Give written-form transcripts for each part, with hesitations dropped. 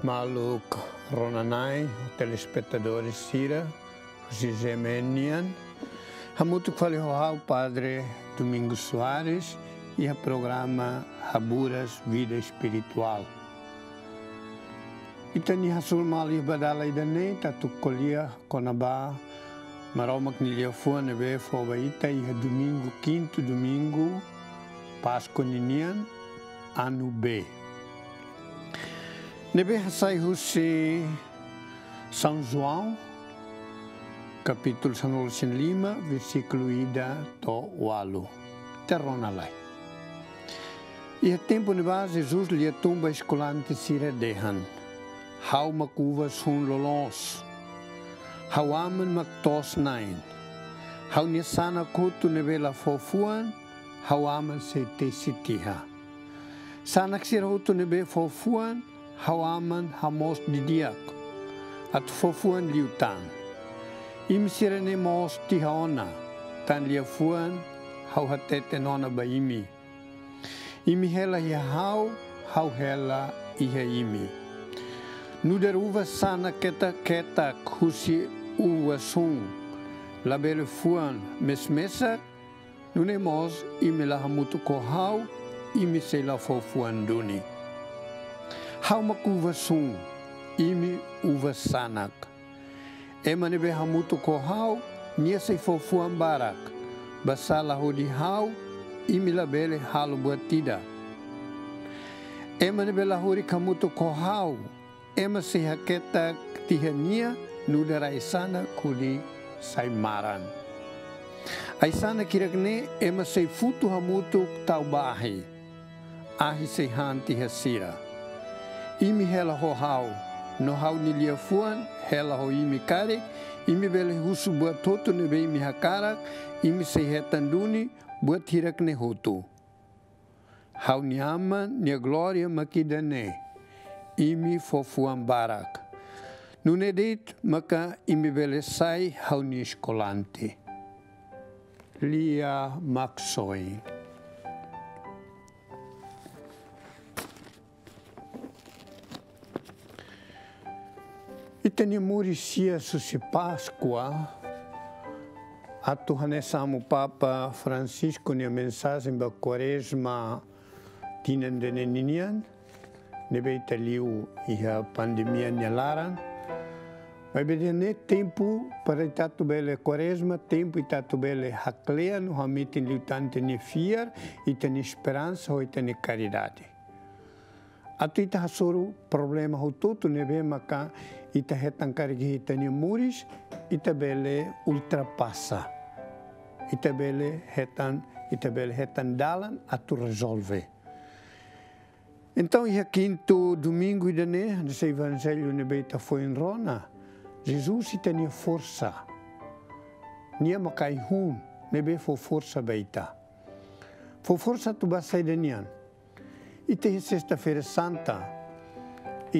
Maluk Ronanai, telespectadores Sira, Zizemenian. Hamutu o Padre Domingos Soares e o programa Raburas Vida Espiritual. Itani hasul mali badala idane tatu kolia konaba maromak nilia fua nebe foba ita iha domingo, quinto domingo, Páscoa ninian, ano B. Nebe hasai husi São João, capítulo 105, versículo ida to walu. Terronalai. E a tempo neba Jesus lia tumba escolante sira dehan. Hau makuva sun lolons. Hau amen maktos nain. Hau nisana kutu nebela fofuan. Hau amen se te sitiha. Sanak sira hutu nebe fofuan. Hau amen hamos didiak. At fofuan liutan. Imi sira ne mos tihaona. Tan liafuan. Hau hatete nona ba imi. Imi hela ia hau hela iha imi. Nuder uva sana keta kusi uva sung. Labele fuan mesmesa. Nune mos imi la hamutu ko hau. Imi se la fo fuan duni. Hau makuva sung. Imi uva sanak. Ema nebe hamutu ko hau. Nia se fo fuan barak. Basala hodi hau. Imi labele halu buatida. Ema nebe lahuri kamutu ko hau. Ema se haketa tihania nudara isana kuli saimaran. Aisana kirakne ema se futu hamutu taubahi. Ahi se hanti hasira. Imi hela ho hau. No hau nilia fuan, hela ho imi kare. Imi bele husu buat hotu nebe imi hakarak. Imi se hetanduni buat hirakne hotu. Hau niama nia gloria makidane. Imi fofuan barak. Nunedit maka imi belesai hauni escolante. Lia maksoi. Itani murisia susi Páscoa. Atuhane samu Papa Francisco nia mensagem ba Quaresma tinandene ninian. Nebe italiu iha pandemia nyalaran. Mas bedene tempo para itatu bele Quaresma, tempo itatu bele haklea no hamit liutante ne fiar, itani esperança ou itani caridade. Atu ita hasoro problema ho toto nebe maka ita hetan karigi itani muris, ita bele ultrapassa. Ita bele hetan dalan atu resolve. Então, e quinto domingo nesse evangelho nebeita foi em Rona, Jesus tinha força. Nia makai hun, nebe foi força beita. Foi força tu basai denian. E tem sexta-feira santa, e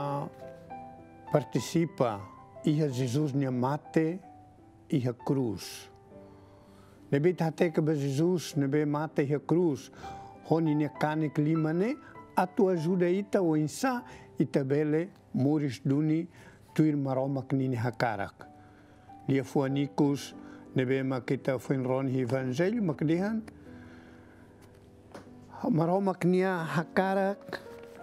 participa e Jesus nia mate e a cruz. Nebe tateca ba Jesus nebe mate e a cruz, honi nia kanik limane. A tua ajuda ita o insa ita bele moris duni tuir maromak nini hakarak. Lia fuanicus nebe makita fuinron evangelho makdihan. Maromak nia hakarak.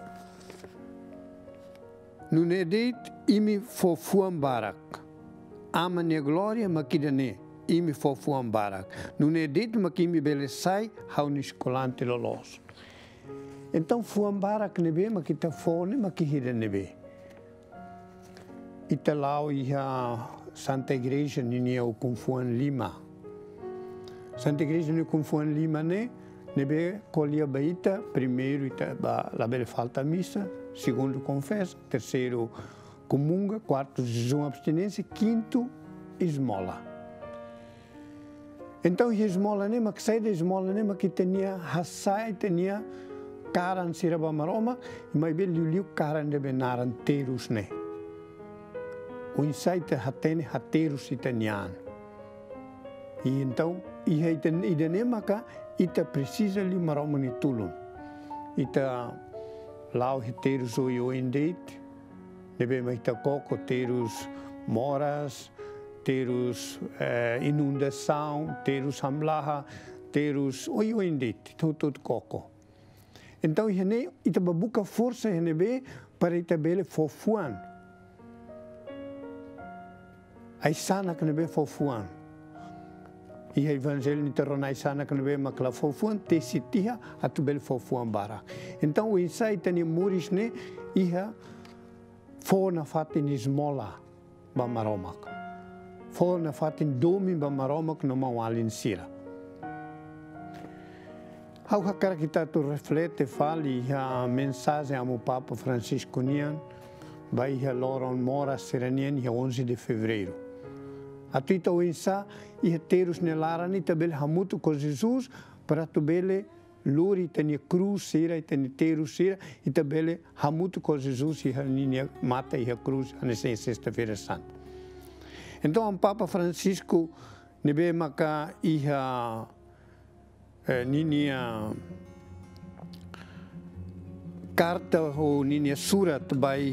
Nunedit imi fofuan barak. Ama nia gloria makidane imi fofuan barak. Nunedit makimi bele sai hauniscolante lolos. Então, fuam barak nebe, makita fone, makihira nebe. Italau iha Santa Igreja ninia o Confuan Lima. Santa Igreja ni Confuan Lima nebe colia baita, primeiro ita labele falta missa, segundo confessa, terceiro comunga, quarto jejum abstinência, quinto esmola. Então, esmola nema, que sai da esmola nema que tinha hasai, tinha karan siraba maroma, mas bel liu karan de benaran terus ne. O insight hatene haterus itanian. E então, ida maka ita precisa li maroma ni tulun. Ita lau heterus o indeit, nebe maita coco, terus moras, terus inundação, terus hamlaha, terus oioindit, tudo coco. Então, ita babuka força nebe para ita bele fofuan. Ai sana que nebe fofuan. E o evangelho ni teronai sana que nebe makla fofuan te sitia atu bele fofuan bara. Então, o insai tani muris ne iha fo na fatin ismola ba maromak. Fo na fatin domi ba maromak no mawalin sira. Ao hakara kita tu reflete fali a mensagem ao Papa Francisco Nian, vai a Loron Mora Serenian dia 11 de fevereiro. A tuita o insa e terus nelarani tabel hamutu com Jesus para tubele luri tenia cruz sira e tenia terus sira e tabele hamutu com Jesus e a ninha mata e a cruz nessa sexta-feira santa. Então o Papa Francisco nebe maka e a ninia carta ou ninia surat vai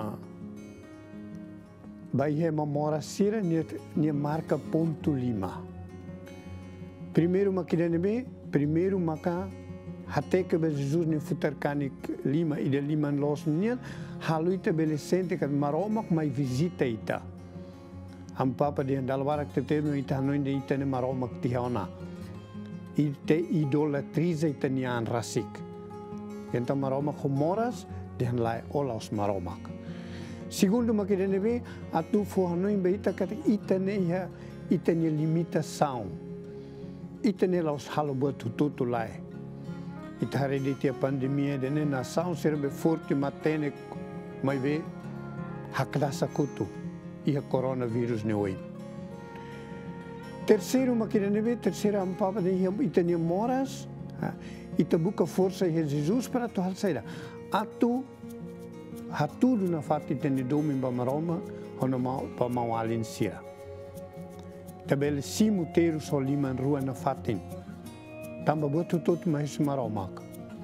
memória sira nia marca ponto lima. Primeiro primeiro maka até que Jesus ne futarcani lima e de lima los nia haluita belecente que maromak mai visita ita. Am papa de andalwarak te termo ita no inde ita ne maromak tihaona. Ite idolatriza itanian rasik. Então maromak homoras den lai olaus maromak. Segundo makidenebe atu forno imbeita kata itane limitação. Itane laus halobuatu tutu lai. Ita heredite a pandemia dene nação serbe forte matene mai ve hakdasa kutu ia coronavírus ne oi. Terceiro, terceira ampapa de itania moras, ita buka força de Jesus para tu halsaira. Atu hatudo na fati tene domi ba maroma, hono pa mawalin sira. Tabel simu teru soliman rua na fatin. Tamba botu tot mais maromak.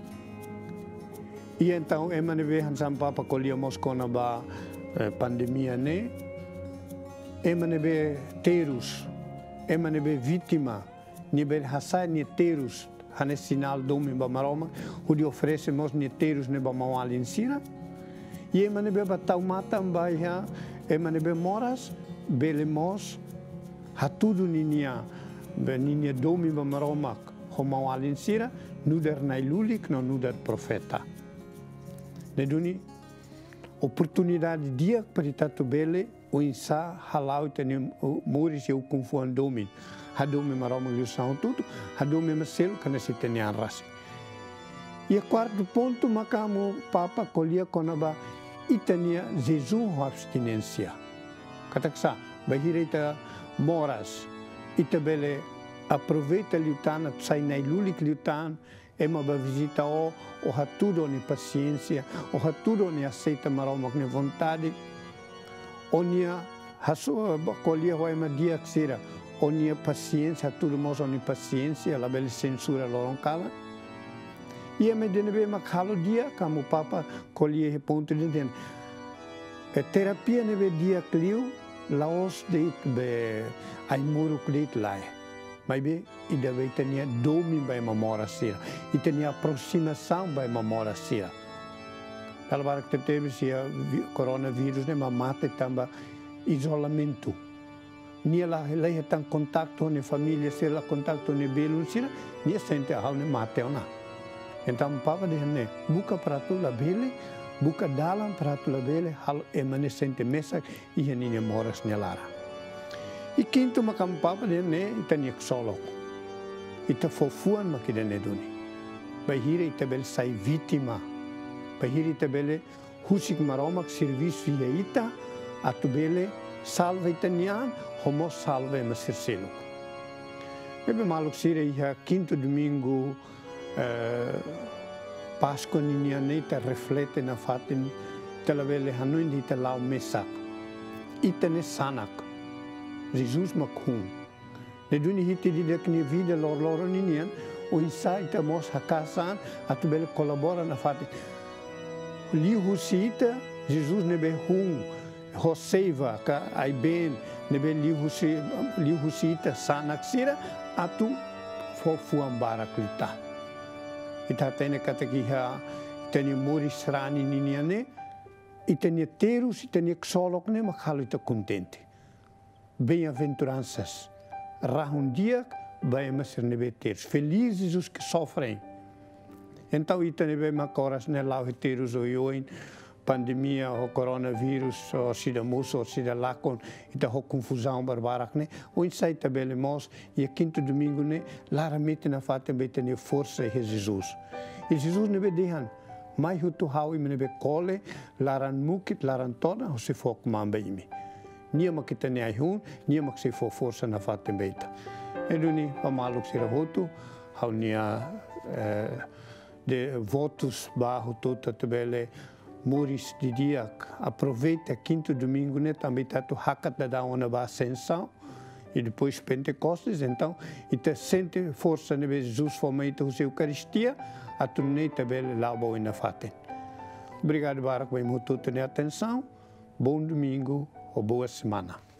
E então emaneve hansam papa kolia moskona ba pandemia ne. Emaneve terus emanebe vítima, nível hasai neteiros, hane sinal domi ba maroma, o de oferecemos neteiros ne ba mawalin sira, e emanebe batau mata mbaia, emanebe moras, belemos, hatudo ninia domi ba maroma, ho mawalin sira, nuder nailulik no nuder profeta. Neduni oportunidade dia para tatu bele o insa halau tene moris eu confuan domin hadomi maroma liusão tudo hadomi maselo kana se tene arrasi e quarto ponto macamo papa colia conaba itania Jesus abstinência kataksa bahirita moras itabele aproveita liutan sai nai lulik liutan ema ba visita o hatudo ni paciência o hatudo ni aceita maroma com vontade onia haso colia vai ma dia xera onia paciência tudo mos oni paciência la bela censura loron kala e me denebe makalo dia como papa colia ponto de den terapia nebe dia clio laos de be ai muro clit lai mas be e deve ter domi by memória sira e ter aproximação by memória sira. Kalau que teve se coronavírus ne mata também isolamento. Nia lá tan contato ne família se lá contato ne belo sira nia sente a ne mate ona. Então papa de ne buka para tu la bele buka dalam para tu la bele hal emane sente mesa e nia moras nelara. E quinto macam papa de ne itania solo. Ita fofuan makidene duni. Bahira ita bel sai vítima. Bahira ita bele husik maromak serviço via ita atubele salva itanian homo salva masircelo. Bebe maluk sire ia quinto domingo Páscoa ninianita reflete na fatin telabele hanuin di telau mesak. Itane sanak. Jesus makhum. Ne duni hiti di dekni vida lor ninian o insai temos hakasan atubele colabora na fatin. Li husita Jesus nebe hum, roseiva, ka ai ben, nebe lihusi sanaksira, atu fofuambara klita. Ita tene katakiha, tene moris rani niniane, itene terus, itene xolok ne, makhalo ita contente. Bem-aventuranças. Dia vai ser nebe terus. Felizes os que sofrem. Então, ita nebe macoras ne lau terus o ioin, pandemia, o coronavírus, o sida muso, o sida lacon, ita ho confusão barbarak ne, o insai tabele mos, e a quinto domingo ne, laramente na fata bete ne força e Jesus. E Jesus nebe dehan, mai hutu hau ime nebe kole, laran mukit, laran tona, o se fok mamba ime. Nia makita ne ai hun, nia mak se fo força na fata beta. E duni, pamaluk sira hotu, hau nia de votos barro tota tabele, Moris de dia, aproveita quinto domingo, né? Também está tu hakat da dar uma ascensão e depois Pentecostes, então, e te sente força, né? Jesus fomenta a Eucaristia, a tu nem também lá boa na fate. Obrigado, Barak, por me atenção. Bom domingo ou boa semana.